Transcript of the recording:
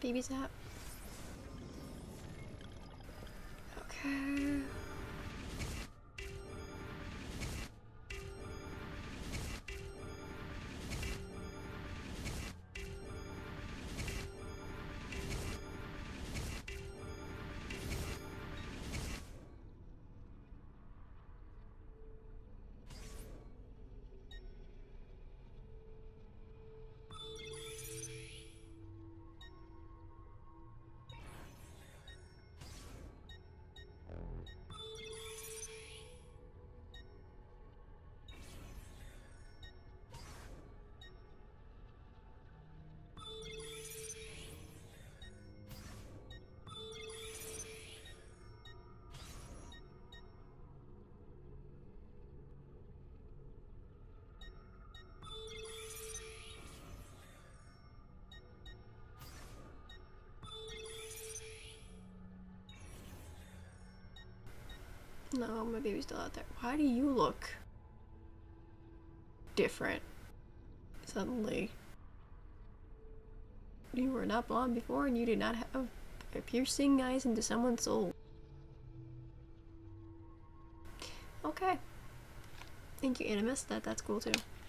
baby's at? Okay. No, my baby's still out there. Why do you look different suddenly? You were not blonde before and you did not have piercing eyes into someone's soul. Okay. Thank you, Animus. That's cool too.